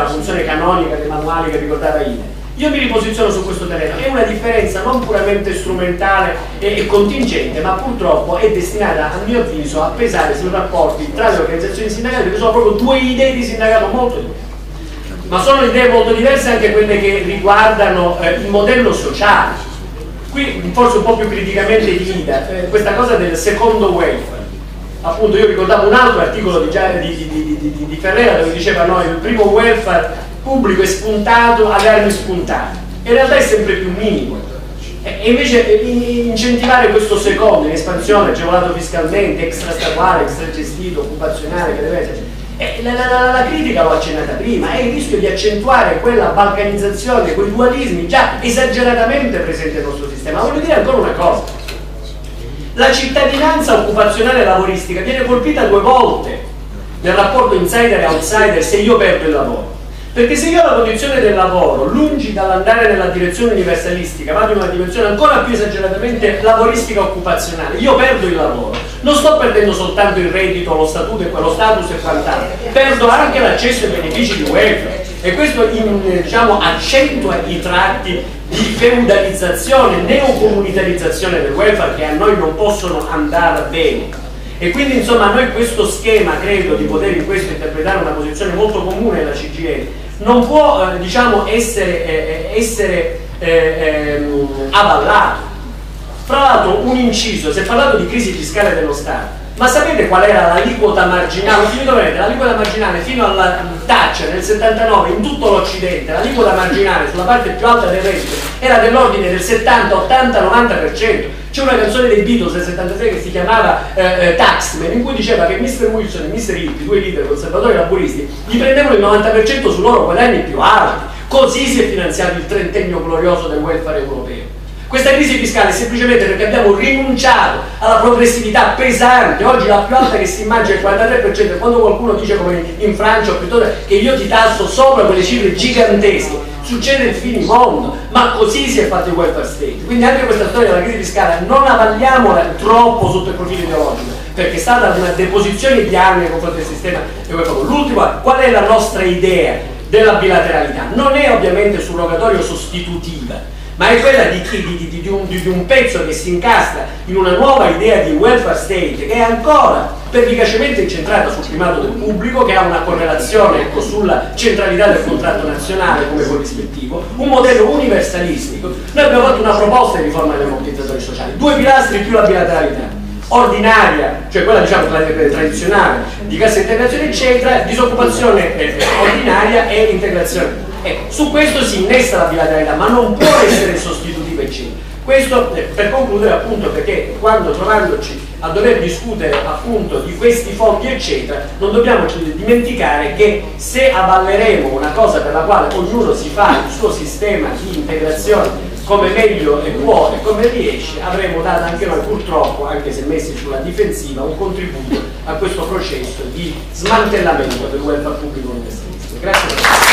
la funzione canonica dei manuali che ricordava Ine. Io mi riposiziono su questo terreno, è una differenza non puramente strumentale e contingente, ma purtroppo è destinata, a mio avviso, a pesare sui rapporti tra le organizzazioni sindacali, perché sono proprio due idee di sindacato molto diverse. Ma sono idee molto diverse anche quelle che riguardano il modello sociale. Qui forse un po' più criticamente di Ida, questa cosa del secondo welfare. Appunto io ricordavo un altro articolo di Ferrera dove diceva no, il primo welfare pubblico è spuntato alle armi spuntate, in realtà è sempre più minimo, e invece incentivare questo secondo in espansione, agevolato fiscalmente, extrastatuale, extragestito, occupazionale che deve essere, la critica l'ho accennata prima, è il rischio di accentuare quella balcanizzazione, quei dualismi già esageratamente presenti nel nostro sistema. Voglio dire ancora una cosa: la cittadinanza occupazionale e lavoristica viene colpita due volte nel rapporto insider e outsider se io perdo il lavoro. Perché se io ho la condizione del lavoro, lungi dall'andare nella direzione universalistica, vado in una dimensione ancora più esageratamente lavoristica occupazionale, io perdo il lavoro. Non sto perdendo soltanto il reddito, lo statuto e quello status e quant'altro, perdo anche l'accesso ai benefici di welfare. E questo diciamo, accentua i tratti di feudalizzazione, neocomunitarizzazione del welfare che a noi non possono andare bene. E quindi insomma a noi questo schema, credo di poter in questo interpretare una posizione molto comune della CGIL, non può diciamo essere avallato. Fra l'altro un inciso, si è parlato di crisi fiscale dello Stato, ma sapete qual era l'aliquota marginale? L'aliquota marginale fino alla Thatcher nel 79 in tutto l'Occidente, l'aliquota marginale sulla parte più alta del reddito era dell'ordine del 70, 80, 90%. C'è una canzone dei Beatles del 76 che si chiamava Taxman, in cui diceva che Mr. Wilson e Mr. Hippie, due leader conservatori laburisti, gli prendevano il 90% sui loro guadagni più alti. Così si è finanziato il trentennio glorioso del welfare europeo. Questa crisi fiscale è semplicemente perché abbiamo rinunciato alla progressività pesante. Oggi la più alta che si immagina è il 43%, quando qualcuno dice come in Francia o piuttosto che io ti tasso sopra quelle cifre gigantesche, succede il finimondo, ma così si è fatto il welfare state. Quindi anche questa storia della crisi fiscale non avalliamola troppo sotto il profilo ideologico, perché è stata una deposizione di armi nei confronti del sistema del welfare. L'ultima, qual è la nostra idea della bilateralità? Non è ovviamente surrogatorio sostitutiva, ma è quella di un pezzo che si incastra in una nuova idea di welfare state che è ancora pervicacemente incentrata sul primato del pubblico, che ha una correlazione ecco, sulla centralità del contratto nazionale come corrispettivo, un modello universalistico. Noi abbiamo fatto una proposta di riforma degli ammortizzatori sociali, due pilastri più la bilateralità ordinaria, cioè quella diciamo tradizionale di cassa integrazione eccetera, disoccupazione ordinaria e integrazione. Ecco, su questo si innesta la bilateralità, ma non può essere sostitutiva eccetera. Questo per concludere appunto, perché quando trovandoci a dover discutere appunto di questi fondi eccetera, non dobbiamo dimenticare che se avalleremo una cosa per la quale ognuno si fa il suo sistema di integrazione come meglio può e come riesce, avremo dato anche noi purtroppo, anche se messi sulla difensiva, un contributo a questo processo di smantellamento del welfare pubblico universalistico. Grazie.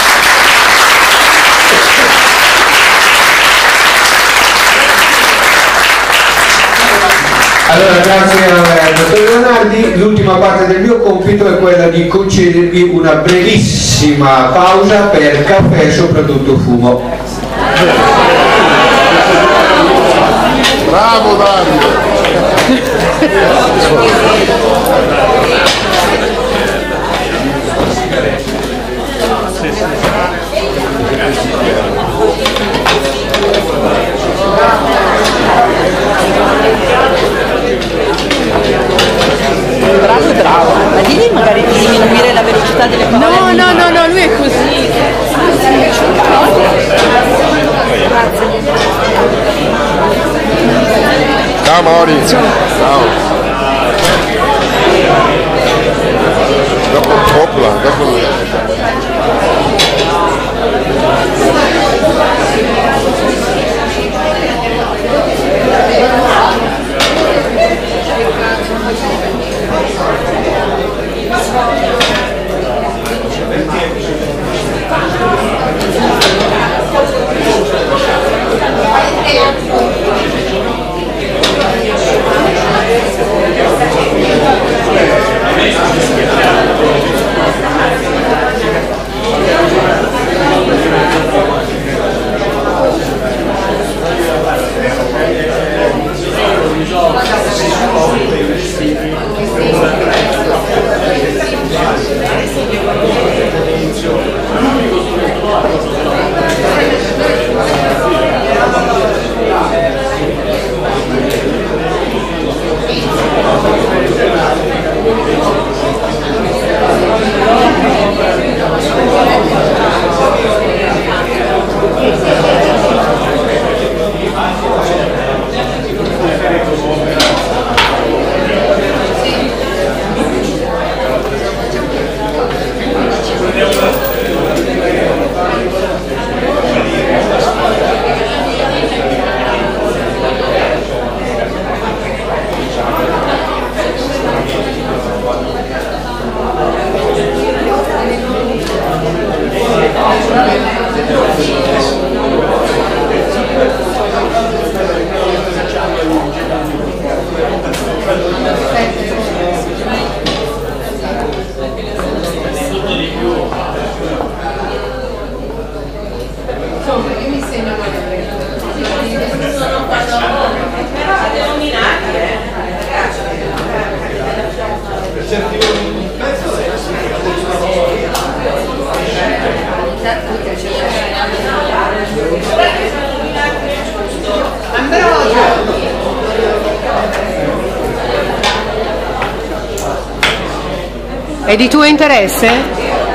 Allora, grazie al dottor Leonardi. L'ultima parte del mio compito è quella di concedervi una brevissima pausa per caffè e soprattutto fumo. Bravo Dario! Bravo, ma dimmi magari di diminuire la velocità delle parole. No, lui è così. Ciao Maurizio. Ciao. Dopo Popla, dopo È di tuo interesse?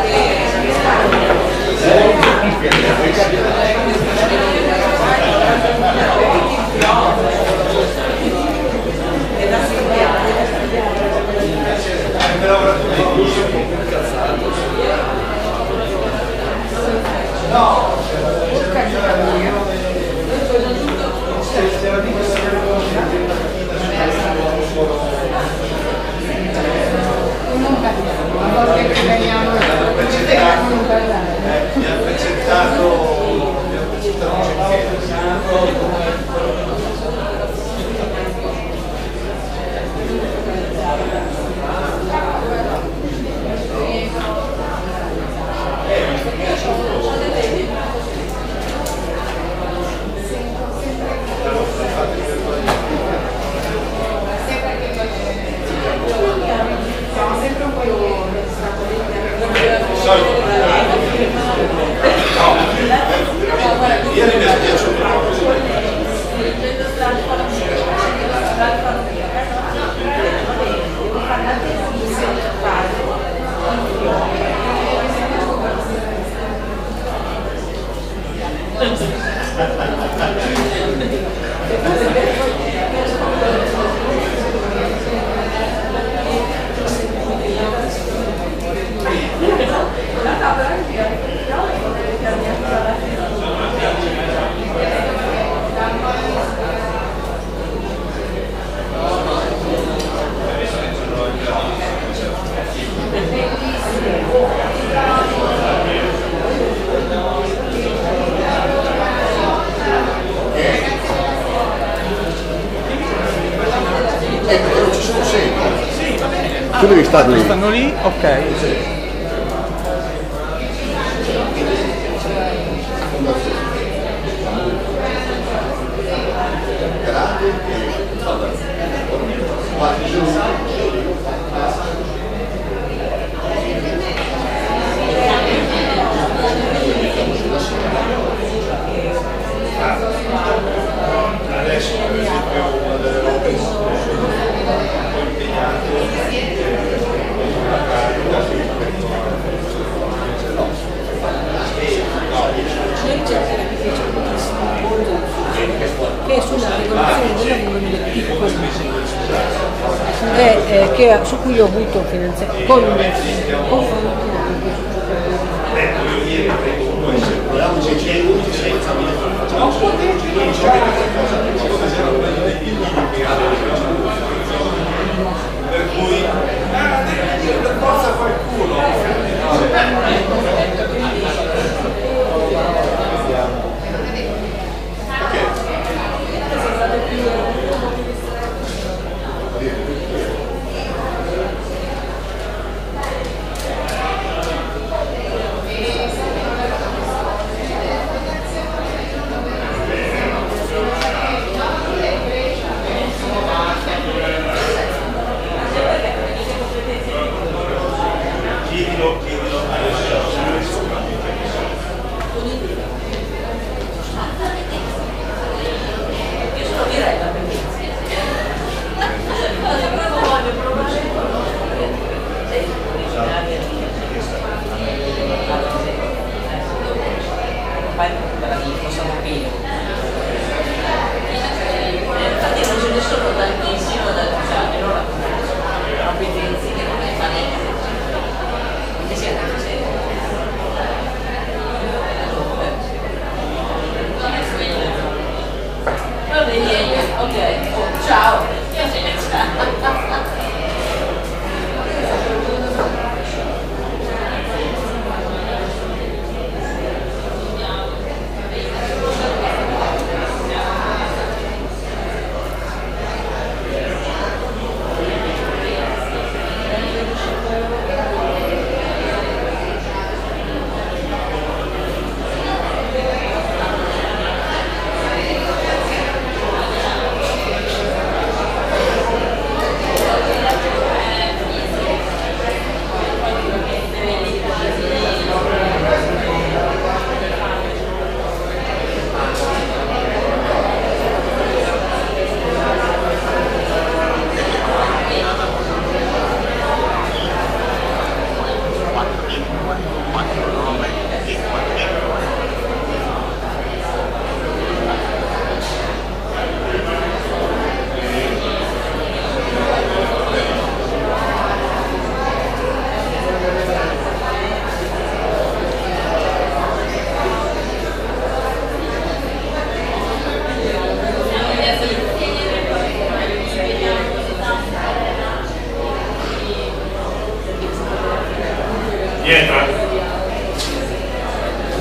Tu devi stare lì. Stanno lì? Ok. Adesso per esempio una delle robe che è sulla regolazione del lavoro nelle piccole su cui ho avuto finanziamento con per cui per forza fare il culo.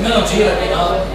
almeno girati, no?